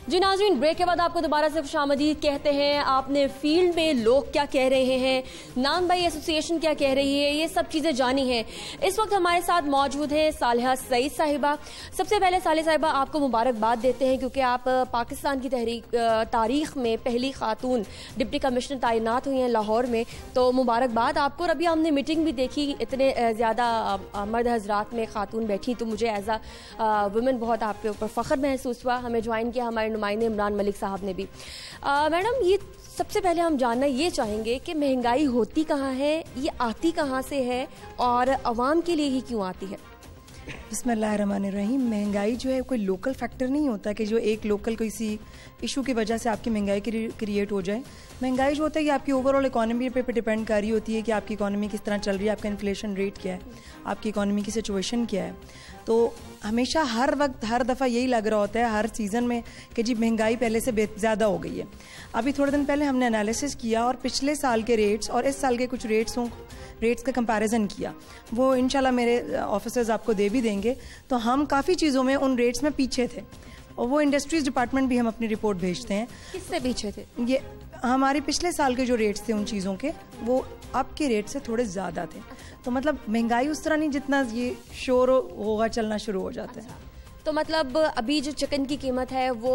जी नाज़रीन, ब्रेक के बाद आपको दोबारा से खुशामदीद कहते हैं। आपने फील्ड में लोग क्या कह रहे हैं, नान भाई एसोसिएशन क्या कह रही है, ये सब चीज़ें जानी हैं। इस वक्त हमारे साथ मौजूद हैं सालिहा सईद साहिबा। सबसे पहले सालिहा साहिबा आपको मुबारकबाद देते हैं क्योंकि आप पाकिस्तान की तारीख में पहली खातून डिप्टी कमिश्नर तैनात हुई हैं लाहौर में, तो मुबारकबाद आपको। और अभी हमने मीटिंग भी देखी, इतने ज़्यादा मर्द हजरात में खातून बैठी, तो मुझे एज आ वुमेन बहुत आपके ऊपर फ़ख्र महसूस हुआ। हमें ज्वाइन किया हमारे नुमाइंदे इमरान मलिक साहब ने भी। मैडम, ये सबसे पहले हम जानना ये चाहेंगे कि महंगाई होती कहाँ है, ये आती कहाँ से है और अवाम के लिए ही क्यों आती है? बिस्मिल्लाहिर्रहमानिर्रहीम। महंगाई जो है कोई लोकल फैक्टर नहीं होता कि जो एक लोकल किसी इशू की वजह से आपकी महंगाई क्रिएट हो जाए। महंगाई जो होता है कि आपकी ओवरऑल इकोनॉमी पे डिपेंड कर रही होती है कि आपकी इकोनॉमी किस तरह चल रही है, आपका इन्फ्लेशन रेट क्या है, आपकी इकोनॉमी की सिचुएशन क्या है। तो हमेशा हर वक्त हर दफ़ा यही लग रहा होता है हर सीज़न में कि जी महंगाई पहले से ज़्यादा हो गई है। अभी थोड़े दिन पहले हमने एनालिसिस किया और पिछले साल के रेट्स और इस साल के कुछ रेट्स का कंपैरिजन किया। वो इंशाल्लाह मेरे ऑफिसर्स आपको दे भी देंगे। तो हम काफ़ी चीज़ों में उन रेट्स में पीछे थे और वो इंडस्ट्रीज डिपार्टमेंट भी हम अपनी रिपोर्ट भेजते हैं। किससे पीछे थे? ये हमारे पिछले साल के जो रेट्स थे उन चीज़ों के, वो अब के रेट से थोड़े ज़्यादा थे। तो मतलब महंगाई उस तरह नहीं जितना ये शोर होगा चलना शुरू हो जाता है। तो मतलब अभी जो चिकन की कीमत है वो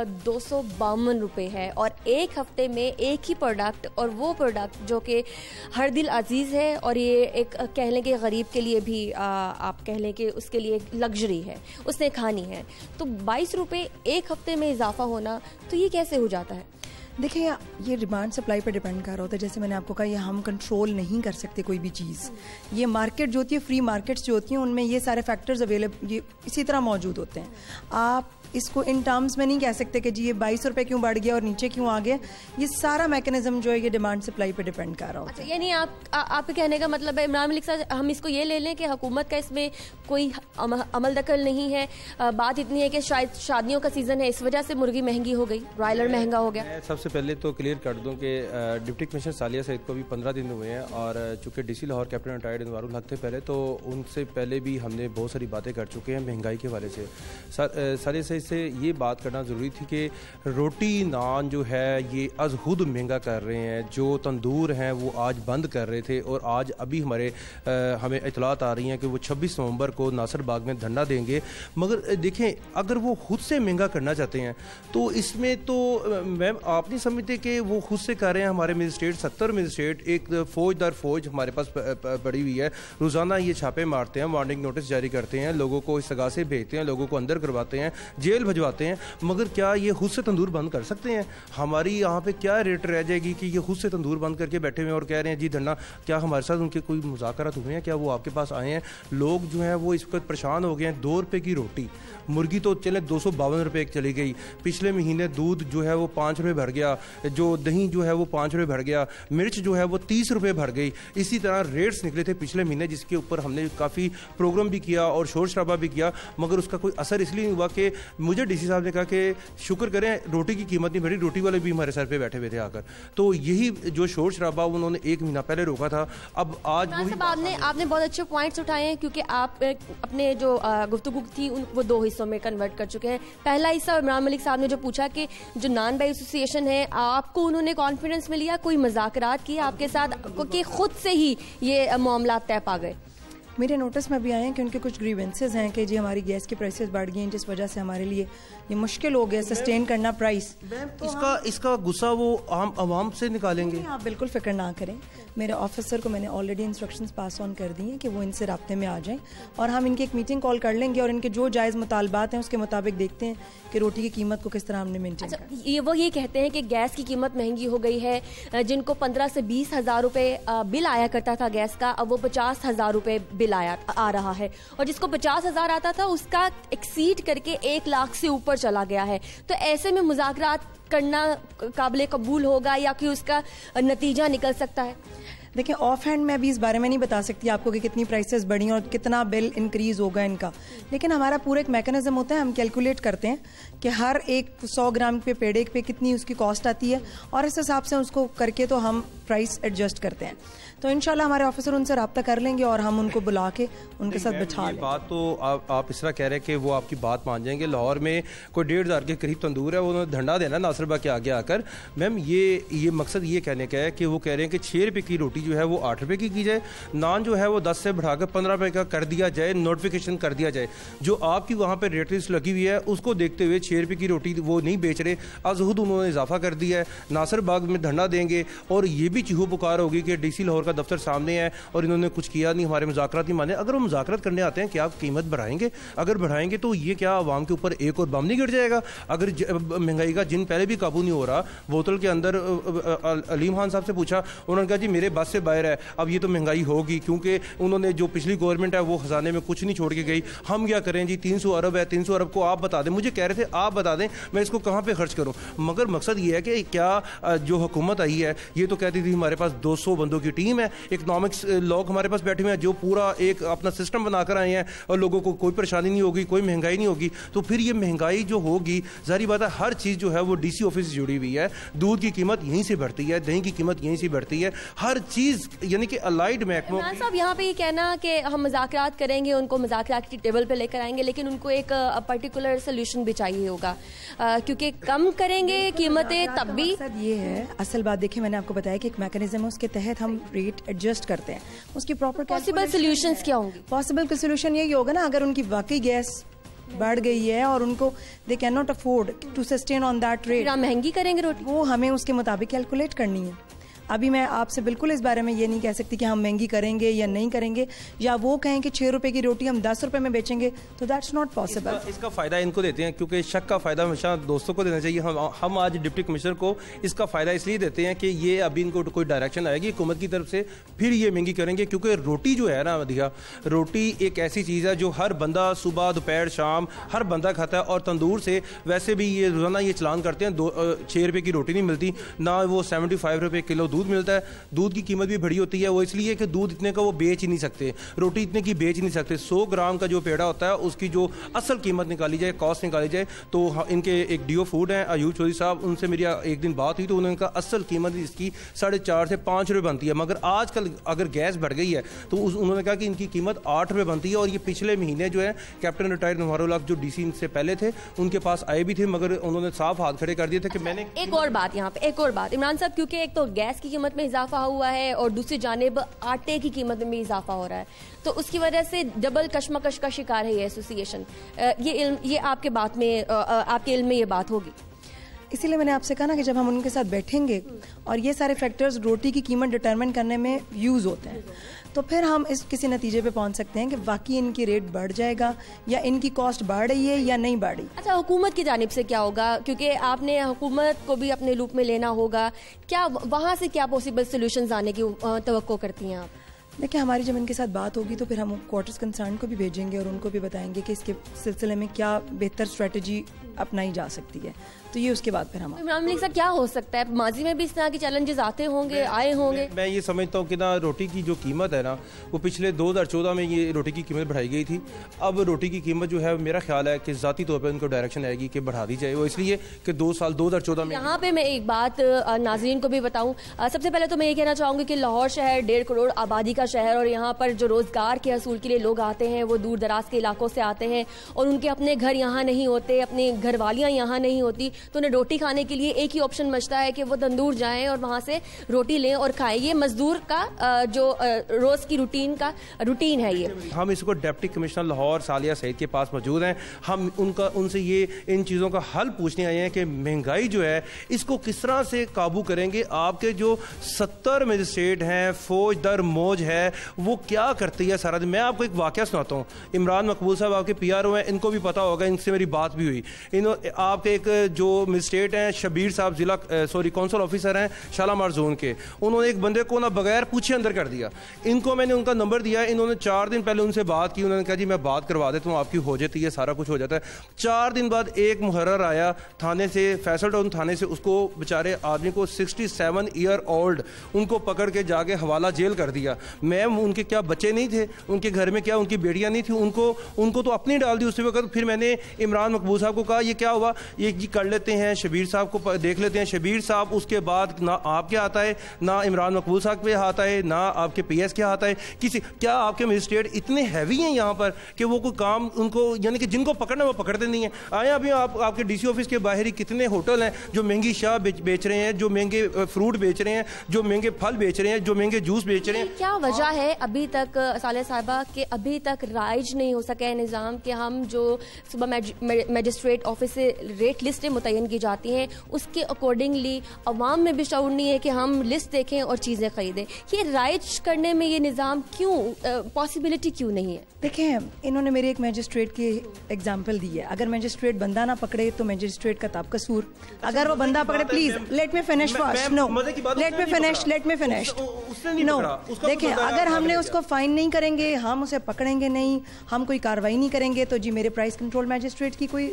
252 रुपये है और एक हफ्ते में एक ही प्रोडक्ट, और वो प्रोडक्ट जो कि हर दिल अजीज़ है और ये एक कह लें कि गरीब के लिए भी आप कह लें कि उसके लिए एक लग्जरी है, उसने खानी है, तो 22 रुपये एक हफ्ते में इजाफा होना, तो ये कैसे हो जाता है? देखिए, ये डिमांड सप्लाई पर डिपेंड कर रहा होता है। जैसे मैंने आपको कहा, ये हम कंट्रोल नहीं कर सकते कोई भी चीज़। ये मार्केट जो होती है, फ्री मार्केट्स जो होती हैं, उनमें ये सारे फैक्टर्स अवेलेबल ये इसी तरह मौजूद होते हैं। आप इसको इन टर्म्स में नहीं कह सकते कि जी ये 22 रुपये क्यों बढ़ गया और नीचे क्यों आ गया। ये सारा मैकेनिज्म जो है ये डिमांड सप्लाई पे डिपेंड कर रहा होता है। अच्छा, यानी आपके कहने का मतलब है इमरान मलिक साहब, हम इसको ये ले लें कि हुकूमत का इसमें कोई अमल दखल नहीं है। बात इतनी है कि शायद शादियों का सीज़न है, इस वजह से मुर्गी महंगी हो गई, ब्रायलर महंगा हो गया। सबसे पहले तो क्लियर कर दूं कि डिप्टी कमिश्नर सालिहा सईद को भी 15 दिन हुए हैं और चूँकि DC Lahore captain retired Inwarul Haq थे पहले, तो उनसे पहले भी हमने बहुत सारी बातें कर चुके हैं महंगाई के हवाले से। सालिहा सईद से ये बात करना ज़रूरी थी कि रोटी नान जो है ये अज खुद महंगा कर रहे हैं। जो तंदूर हैं वो आज बंद कर रहे थे और आज अभी हमें इतलात आ रही हैं कि वो 26 नवंबर को नासिर बाग में धरना देंगे। मगर देखें, अगर वो खुद से महंगा करना चाहते हैं तो इसमें तो मैम आप नहीं समझते कि वो खुद से कर रहे हैं। हमारे मजिस्ट्रेट 70 मजिस्ट्रेट एक फौज दर फौज हमारे पास पड़ी हुई है, रोज़ाना ये छापे मारते हैं, वार्निंग नोटिस जारी करते हैं, लोगों को इस सगा से भेजते हैं, लोगों को अंदर करवाते हैं, जेल भिजवाते हैं। मगर क्या ये खुद से तंदूर बंद कर सकते हैं? हमारी यहाँ पे क्या रेट रह जाएगी कि ये खुद से तंदूर बंद करके बैठे हुए और कह रहे हैं जी धरना? क्या हमारे साथ उनके कोई मुज़ाकरात हुए हैं? क्या वो आपके पास आए हैं? लोग जो हैं वो इस वक्त परेशान हो गए हैं। 2 रुपये की रोटी, मुर्गी तो चले 252 रुपये एक चली गई। पिछले महीने दूध जो है वो 5 रुपये बढ़ गया, जो दही जो है वो 5 रुपये बढ़ गया, मिर्च जो है वो 30 रुपये बढ़ गई। इसी तरह रेट्स निकले थे पिछले महीने, जिसके ऊपर हमने काफ़ी प्रोग्राम भी किया और शोर शराबा भी किया, मगर उसका कोई असर इसलिए नहीं हुआ कि मुझे DC साहब ने कहा कि शुक्र करें रोटी की कीमत नहीं बढ़ी, रोटी वाले भी हमारे सर पे बैठे हुए थे आकर। तो यही जो शोर शराबा उन्होंने 1 महीना पहले रोका था, अब आज आपने बहुत अच्छे पॉइंट्स उठाए हैं क्योंकि आप अपने जो गुफ्तगू थी वो 2 हिस्सों में कन्वर्ट कर चुके हैं। पहला हिस्सा इमरान मलिक साहब ने जो पूछा कि जो नान बाई एसोसिएशन है, आपको उन्होंने कॉन्फिडेंस में लिया, कोई मुज़ाकरात किए आपके साथ कि खुद से ही ये मामला तय पा गए? मेरे नोटिस में भी आए हैं कि उनके कुछ ग्रीवेंसेस हैं कि जी हमारी गैस की प्राइसेस बढ़ गई हैं, जिस वजह से हमारे लिए ये मुश्किल हो गया सस्टेन करना प्राइस। तो इसका गुस्सा वो आम आवाम से निकालेंगे। आप बिल्कुल फिक्र ना करें। मेरे ऑफिसर को मैंने ऑलरेडी इंस्ट्रक्शंस पास ऑन कर दी हैं कि वो इनसे राब्ते में आ जाएं और हम इनकी एक मीटिंग कॉल कर लेंगे और इनके जो जायज़ मुतालबात हैं उसके मुताबिक देखते हैं कि रोटी की कीमत को किस तरह हमने मेंटेन करना है। वो ये कहते हैं कि गैस की कीमत महंगी हो गई है। जिनको 15 से 20 हज़ार रुपये बिल आया करता था गैस का, अब वो 50 हज़ार रुपये बिल आ रहा है और जिसको 50 हज़ार आता था उसका एक्सीड करके 1 लाख से ऊपर चला गया है। तो ऐसे में मुज़ाकरात करना काबिल कबूल होगा या कि उसका नतीजा निकल सकता है? देखिए, ऑफ हैंड मैं अभी इस बारे में नहीं बता सकती आपको कि कितनी प्राइसेस बढ़ी और कितना बिल इंक्रीज होगा इनका, लेकिन हमारा पूरा एक मैकेनिज्म होता है। हम कैलकुलेट करते हैं कि हर एक 100 ग्राम पे पेड़े पे कितनी उसकी कॉस्ट आती है और इस हिसाब से उसको करके तो हम प्राइस एडजस्ट करते हैं। तो इंशाल्लाह हमारे ऑफिसर उनसे रब्ता कर लेंगे और हम उनको बुला के उनके साथ बिठा लेंगे। बात तो आप इस तरह कह रहे हैं कि वो आपकी बात मान जाएंगे। लाहौर में कोई 1,500 के करीब तंदूर है, उन्होंने धंधा देना नासिर बाग के आगे आकर। मैम ये मकसद ये कहने का है कि वो कह रहे हैं कि 6 रुपये की रोटी जो है वो 8 रुपये की जाए, नान जो है वो 10 से बढ़ाकर 15 रुपये का कर दिया जाए, नोटिफिकेशन कर दिया जाए। जो आपकी वहाँ पर रेट लिस्ट लगी हुई है उसको देखते हुए 6 रुपये की रोटी वो नहीं बेच रहे, अजहुद उन्होंने इजाफा कर दिया है। नासिर बाग में धरना देंगे और ये भी चीहू पुकार होगी कि DC लाहौर का दफ्तर सामने है और इन्होंने कुछ किया नहीं, हमारे मुज़ाकरात नहीं माने। अगर वो मुज़ाकरात करने आते हैं कि आप कीमत बढ़ाएंगे, अगर बढ़ाएंगे तो ये क्या आवाम के ऊपर एक और बम नहीं गिर जाएगा? अगर महंगाई का जिन पहले भी काबू नहीं हो रहा, बोतल के अंदर अलीम खान साहब से पूछा, उन्होंने कहा जी मेरे बस से बाहर है, अब ये तो महंगाई होगी, क्योंकि उन्होंने जो पिछली गवर्नमेंट है वो खजाने में कुछ नहीं छोड़ के गई। हम क्या करें जी, 300 अरब है, 300 अरब को आप बता दें, मुझे कह रहे थे आप बता दें मैं इसको कहाँ पे खर्च करूँ। मगर मकसद ये है कि क्या जो हुकूमत आई है ये तो कहती थी हमारे पास 200 बंदों की टीम है, इकनॉमिक्स लोग हमारे पास बैठे हुए हैं जो पूरा एक अपना सिस्टम बनाकर आए हैं और लोगों को कोई परेशानी नहीं होगी, कोई महंगाई नहीं होगी। तो फिर ये महंगाई जो होगी, जाहिर बात है हर चीज़ जो है वो DC ऑफिस से जुड़ी हुई है। दूध की कीमत यहीं से बढ़ती है, दही की कीमत यहीं से बढ़ती है, हर चीज़ यानी कि अलाइड महकमों। साहब यहाँ पे ये कहना कि हम मुज़ाकरात करेंगे, उनको मुज़ाकरात की टेबल पे लेकर आएंगे, लेकिन उनको एक पर्टिकुलर सोल्यूशन भी चाहिए होगा, क्योंकि कम करेंगे कीमतें तब भी। ये है असल बात। देखिए मैंने आपको बताया कि एक मैकेनिज्म है, उसके तहत हम रेट एडजस्ट करते हैं, उसकी प्रॉपर पॉसिबल सोल्यूशंस क्या होंगे? पॉसिबल सोल्यूशन यही होगा ना, अगर उनकी वाकई गैस बढ़ गई है और उनको they can not afford to sustain on that rate, महंगी करेंगे रोटी, वो हमें उसके मुताबिक कैलकुलेट करनी है। अभी मैं आपसे बिल्कुल इस बारे में ये नहीं कह सकती कि हम महंगी करेंगे या नहीं करेंगे, या वो कहें कि 6 रुपए की रोटी हम 10 रुपए में बेचेंगे, तो दैट्स नॉट पॉसिबल। इसका फायदा इनको देते हैं क्योंकि शक का फायदा हमेशा दोस्तों को देना चाहिए। हम आज डिप्टी कमिश्नर को इसका फायदा इसलिए देते हैं कि ये अभी इनको कोई डायरेक्शन आएगी हुकूमत की तरफ से, फिर ये महंगी करेंगे। क्योंकि रोटी जो है ना मदिहा, रोटी एक ऐसी चीज़ है जो हर बंदा सुबह दोपहर शाम हर बंदा खाता है, और तंदूर से वैसे भी ये रोज़ाना ये चलान करते हैं। 6 रुपये की रोटी नहीं मिलती ना, वो 75 रुपये किलो दूध मिलता है। दूध की कीमत भी बड़ी होती है, वो इसलिए कि दूध इतने का वो बेच ही नहीं सकते, रोटी इतने की बेच नहीं सकते। 100 ग्राम का जो पेड़ा होता है उसकी जो असल कीमत निकाली जाए, कॉस्ट निकाली जाए, तो इनके एक DO फूड हैं अयूब चौधरी साहब, उनसे मेरी एक दिन बात हुई तो उन्होंने कहा असल कीमत इसकी 4.5 से 5 रुपये बनती है। मगर आजकल अगर गैस बढ़ गई है तो उन्होंने कहा कि इनकी कीमत 8 रुपये बनती है। और ये पिछले महीने जो है कैप्टन रिटायर्ड नवारुल हक जो DC से पहले थे उनके पास आए भी थे, मगर उन्होंने साफ हाथ खड़े कर दिए थे कि मैंने। एक और बात यहाँ पे, एक और बात इमरान साहब, क्योंकि एक तो गैस की कीमत में इजाफा हुआ है और दूसरी जानिब आटे की कीमत में भी इजाफा हो रहा है, तो उसकी वजह से डबल कशमकश का शिकार है ये एसोसिएशन। ये आपके बात में, आपके इल्म में ये बात होगी। इसीलिए मैंने आपसे कहा ना कि जब हम उनके साथ बैठेंगे और ये सारे फैक्टर्स रोटी की कीमत डिटरमिन करने में यूज़ होते हैं, तो फिर हम इस किसी नतीजे पे पहुंच सकते हैं कि वाकई इनकी रेट बढ़ जाएगा या इनकी कॉस्ट बढ़ रही है या नहीं बढ़ रही। अच्छा, हुकूमत की जानिब से क्या होगा, क्योंकि आपने हुकूमत को भी अपने लूप में लेना होगा, क्या वहाँ से क्या पॉसिबल सोल्यूशंस आने की तवक्को करती हैं आप? देखिए हमारी जब इनके साथ बात होगी तो फिर हम क्वार्टर्स कंसर्न को भी भेजेंगे और उनको भी बताएंगे कि इसके सिलसिले में क्या बेहतर स्ट्रेटजी अपनाई जा सकती है, तो ये उसके बाद फिर हम। इमरान मलिक साहब, क्या हो सकता है, माजी में भी इस तरह के चैलेंजेस आते होंगे, आए होंगे? मैं ये समझता हूँ कि ना रोटी की जो कीमत है ना, वो पिछले 2014 में ये रोटी की कीमत बढ़ाई गई थी। अब रोटी की कीमत जो है मेरा ख्याल है कि ज़ाती तौर पर उनको डायरेक्शन आएगी कि बढ़ा दी जाए, वो इसलिए कि 2 साल 2014 में। यहाँ पे मैं एक बात नाज़रीन को भी बताऊँ। सबसे पहले तो मैं ये कहना चाहूँगी कि लाहौर शहर 1.5 करोड़ आबादी का शहर, और यहाँ पर जो रोज़गार के हसूल के लिए लोग आते हैं वो दूर दराज के इलाकों से आते हैं और उनके अपने घर यहाँ नहीं होते, अपनी घरवालियाँ यहाँ नहीं होती, तो उन्हें रोटी खाने के लिए एक ही ऑप्शन बचता है कि वो तंदूर जाएं और वहाँ से रोटी लें और खाएं। ये मजदूर का जो रोज़ की रूटीन है। ये हम इसको डिप्टी कमिश्नर लाहौर सालिया सईद के पास मौजूद हैं। हम उनसे ये इन चीज़ों का हल पूछने आए हैं कि महंगाई जो है इसको किस तरह से काबू करेंगे। आपके जो 70 मजिस्ट्रेट हैं, फौज दर मौज है, वो क्या करती है सारा दिन। मैं आपको एक वाकया सुनाता हूँ। इमरान मकबूल साहब आपके PRO हैं, इनको भी पता होगा, इनसे मेरी बात भी हुई। आपके एक जो मजिस्ट्रेट हैं शबीर साहब, जिला कौंसल ऑफिसर हैं शालामार जोन के, उन्होंने एक बंदे को ना बगैर पूछे अंदर कर दिया। इनको मैंने उनका नंबर दिया, इन्होंने 4 दिन पहले उनसे बात की, उन्होंने कहा जी मैं बात करवा देता हूँ, आपकी हो जाती है, सारा कुछ हो जाता है। 4 दिन बाद एक मुहर्रर आया थाने से, फैसल टाउन थाने से, उसको बेचारे आदमी को 67 ईयर ओल्ड उनको पकड़ के जाके हवाला जेल कर दिया। मैम उनके क्या बच्चे नहीं थे, उनके घर में क्या उनकी बेटियां नहीं थी, उनको तो अपनी डाल दी उस वक्त। फिर मैंने इमरान मकबूल साहब को कहा ये क्या हुआ, ये जी कर लेते हैं, शबीर साहब को देख लेते हैं। शबीर साहब उसके बाद ना आपके आता है, ना इमरान मकबूल साहब पे आता है, ना आपके PS के आता है किसी। क्या आपके मजिस्ट्रेट इतने हैवी हैं यहाँ पर कि वो कोई काम उनको, यानी कि जिनको पकड़ना वो पकड़ते नहीं हैं। आए अभी आपके DC ऑफिस के बाहर ही कितने होटल हैं जो महंगी शाह बेच रहे हैं, जो महंगे फ्रूट बेच रहे हैं, जो महंगे फल बेच रहे हैं, जो महंगे जूस बेच रहे हैं। क्या वजह है अभी तक साले साहिबा के अभी तक राइज नहीं हो सका है निज़ाम कि हम जो सुबह मजिस्ट्रेट ऑफिस से रेट लिस्टें मुतय्यन की जाती हैं उसके अकॉर्डिंगली अवाम में भी शऊर नहीं है कि हम लिस्ट देखें और चीज़ें खरीदें। ये राइज करने में ये निज़ाम क्यों, पॉसिबिलिटी क्यों नहीं है? देखें, इन्होंने मेरे एक मजिस्ट्रेट की एग्जांपल दी है। अगर मजिस्ट्रेट बंदा ना पकड़े तो मजिस्ट्रेट का तब कसूर, अगर वो बंदा पकड़े। Please let me finish first. No, let me finish. No, देखें, अगर हमने उसको फाइन नहीं करेंगे, हम उसे पकड़ेंगे नहीं, हम कोई कार्रवाई नहीं करेंगे तो जी मेरे प्राइस कंट्रोल मजिस्ट्रेट की कोई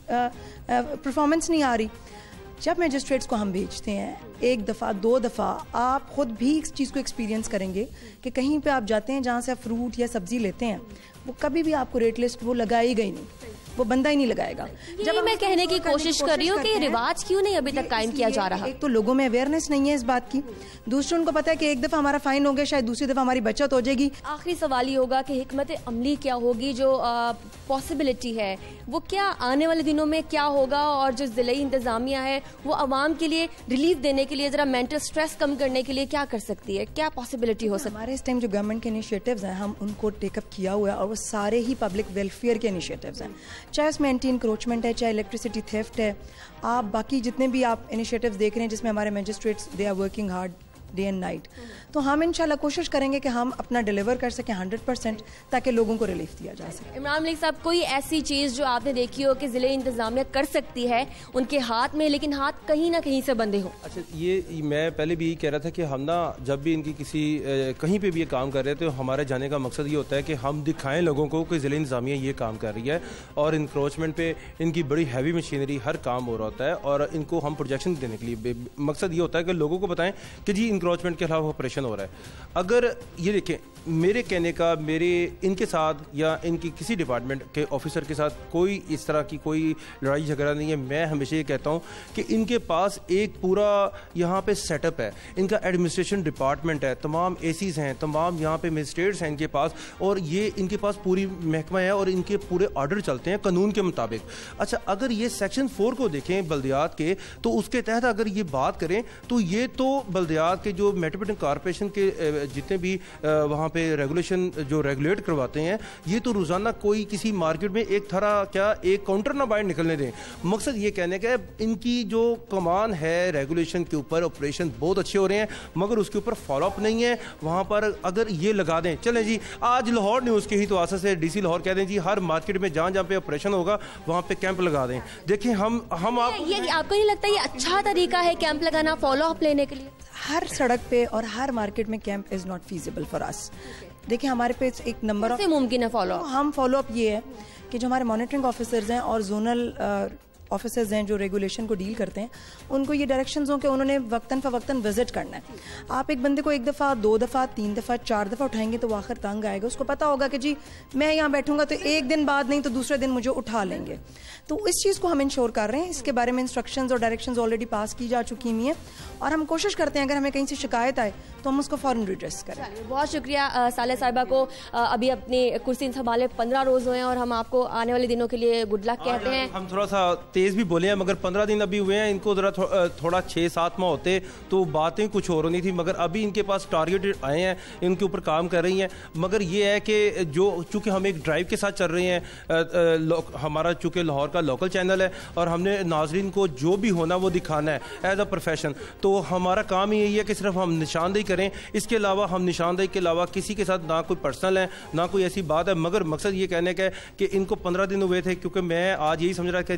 परफॉर्मेंस नहीं आ रही। जब मजिस्ट्रेट्स को हम भेजते हैं 1 दफ़ा 2 दफ़ा, आप खुद भी इस चीज़ को एक्सपीरियंस करेंगे कि कहीं पे आप जाते हैं जहाँ से आप फ्रूट या सब्जी लेते हैं, वो कभी भी आपको रेट लिस्ट वो लगाएगा ही नहीं, वो बंदा ही नहीं लगाएगा। जब मैं कहने की कोशिश कर रही हूँ कि रिवाज क्यों नहीं अभी तक कायम किया जा रहा? एक तो लोगों में अवेयरनेस नहीं है इस बात की, दूसरों उनको पता है कि एक दफ़ा हमारा फाइन हो गया, शायद दूसरी दफ़ा हमारी बचत हो जाएगी। आखिरी सवाल ही होगा कि हिकमत अमली क्या होगी, जो पॉसिबिलिटी है वो क्या आने वाले दिनों में क्या होगा, और जो ज़िले इंतज़ामिया है वो आवाम के लिए रिलीफ देने के लिए, ज़रा मेंटल स्ट्रेस कम करने के लिए क्या कर सकती है, क्या पॉसिबिलिटी हो सकती है? हमारे इस टाइम जो गवर्नमेंट के इनिशिएटिव्स हैं हम उनको टेकअप किया हुआ है और वो सारे ही पब्लिक वेलफेयर के इनिशिएटिव्स हैं, चाहे उसमें एंटी इंक्रोचमेंट है, चाहे इलेक्ट्रिसिटी थेफ्ट है, आप बाकी जितने भी आप इनिशिएटिव्स देख रहे हैं जिसमें हमारे magistrates they are working hard day and night, तो हम इंशाल्लाह कोशिश करेंगे कि हम अपना डिलीवर कर सकें 100% ताकि लोगों को रिलीफ दिया जा सके। इमरान मलिक साहब, कोई ऐसी चीज़ जो आपने देखी हो कि ज़िले इंतज़ामिया कर सकती है उनके हाथ में, लेकिन हाथ कहीं ना कहीं से बंधे हो? अच्छा, ये मैं पहले भी यही कह रहा था कि हम ना जब भी इनकी किसी कहीं पे भी ये काम कर रहे थे तो हमारे जाने का मकसद ये होता है कि हम दिखाएं लोगों को कि ज़िले इंतज़ामिया ये काम कर रही है और इंक्रोचमेंट पे इनकी बड़ी हैवी मशीनरी हर काम हो रहा होता है, और इनको हम प्रोजेक्शन देने के लिए मकसद ये होता है कि लोगों को बताएं कि जी इंक्रोचमेंट के खिलाफ ऑपरेशन हो रहा है। अगर ये देखें, मेरे कहने का, मेरे इनके साथ या इनकी किसी डिपार्टमेंट के ऑफिसर के साथ कोई इस तरह की कोई लड़ाई झगड़ा नहीं है। मैं हमेशा ये कहता हूँ कि इनके पास एक पूरा यहाँ पे सेटअप है, इनका एडमिनिस्ट्रेशन डिपार्टमेंट है, तमाम ACs हैं, तमाम यहाँ पे मजिस्ट्रेट्स हैं इनके पास, और ये इनके पास पूरी महकमा है और इनके पूरे ऑर्डर चलते हैं कानून के मुताबिक। अच्छा, अगर ये सेक्शन 4 को देखें बल्दियात के, तो उसके तहत अगर ये बात करें तो ये तो बल्दियात के जो मेट्रोपॉलिटन कॉर्पोरेशन के जितने भी वहाँ पे रेगुलेशन जो रेगुलेट करवाते हैं, ये तो रोजाना कोई किसी मार्केट में एक काउंटर ना बाहर निकलने दें। मकसद ये कहने का है इनकी जो कमान है रेगुलेशन के ऊपर, ऑपरेशन बहुत अच्छे हो रहे हैं, मगर उसके ऊपर फॉलोअप नहीं है। वहाँ पर अगर ये लगा दें, चलें जी आज लाहौर न्यूज़ के ही तो आसा से DC लाहौर कह दें जी हर मार्केट में जहाँ जहाँ पे ऑपरेशन होगा वहाँ पे कैंप लगा दें। देखिए हम ये आपको नहीं लगता ये अच्छा तरीका है कैंप लगाना, फॉलोअप लेने के लिए? हर सड़क पे और हर मार्केट में camp is not feasible for us. देखिए, हमारे पे एक नंबर ऑफ मुमकिन है फॉलो, हम फॉलोअप ये है कि जो हमारे मॉनिटरिंग ऑफिसर्स हैं और जोनल ऑफिसर्स हैं जो रेगुलेशन को डील करते हैं, उनको ये डायरेक्शंस हों कि उन्होंने वक्तन फ़वक्तन विजिट करना है। आप एक बंदे को 1 दफ़ा 2 दफ़ा 3 दफ़ा 4 दफ़ा उठाएंगे तो वो आखिर तंग आएगा। उसको पता होगा कि जी मैं यहाँ बैठूंगा तो एक दिन बाद नहीं तो दूसरे दिन मुझे उठा लेंगे। तो इस चीज़ को हम इंश्योर कर रहे हैं, इसके बारे में इंस्ट्रक्शंस और डायरेक्शंस ऑलरेडी पास की जा चुकी हुई हैं, और हम कोशिश करते हैं अगर हमें कहीं से शिकायत आए तो हम उसको फ़ौरन रिड्रेस करें। बहुत शुक्रिया साले साहिबा को, अभी अपनी कुर्सी संभाले 15 रोज़ हुए हैं और हम आपको आने वाले दिनों के लिए गुड लक कहते हैं। हम थोड़ा सा तेज़ भी बोले हैं, मगर 15 दिन अभी हुए हैं, इनको ज़रा थोड़ा 6-7 माह होते तो बातें कुछ और नहीं थी, मगर अभी इनके पास टारगेट आए हैं, इनके ऊपर काम कर रही हैं। मगर ये है कि जो चूँकि हम एक ड्राइव के साथ चल रहे हैं, हमारा चूँकि लाहौर का लोकल चैनल है और हमने नाजरीन को जो भी होना वो दिखाना है एज अ प्रोफेशन, तो हमारा काम यही है कि सिर्फ हम निशानदेही करें, इसके अलावा हम निशानदेही के अलावा किसी के साथ ना कोई पर्सनल है ना कोई ऐसी बात है। मगर मकसद ये कहने का है कि इनको 15 दिन हुए थे, क्योंकि मैं आज यही समझ रहा था कि जिस तरह मेरे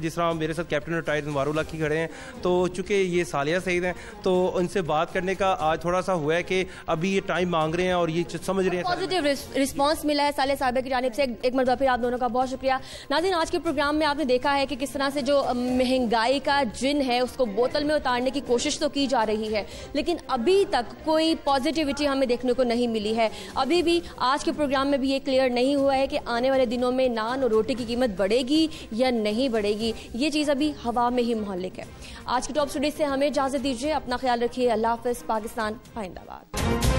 मेरे साथ कैप्टन रिटायर्ड अनवारुल की खड़े हैं। तो चूँकि ये सालिया सईद हैं तो उनसे बात करने का आज थोड़ा सा हुआ है कि अभी ये टाइम मांग रहे हैं और ये समझ रहे हैं। पॉजिटिव रिस्पांस मिला है सालिया साहिबा की जानिब से। एक मरतबा फिर आप दोनों का बहुत शुक्रिया। नाज़रीन, आज के प्रोग्राम में आपने देखा है कि किस तरह से जो महंगाई का जिन है उसको बोतल में उतारने की कोशिश तो की जा रही है, लेकिन अभी तक कोई पॉजिटिविटी हमें देखने को नहीं मिली है। अभी भी आज के प्रोग्राम में भी ये क्लियर नहीं हुआ है कि आने वाले दिनों में नान और रोटी की कीमत बढ़ेगी या नहीं बढ़ेगी। ये चीज़ अभी हवा में ही मुहल्लिक है। आज की टॉप स्टूडियो से हमें इजाज़त दीजिए। अपना ख्याल रखिए। अल्लाह हाफ़िज़। पाकिस्तान जिंदाबाद।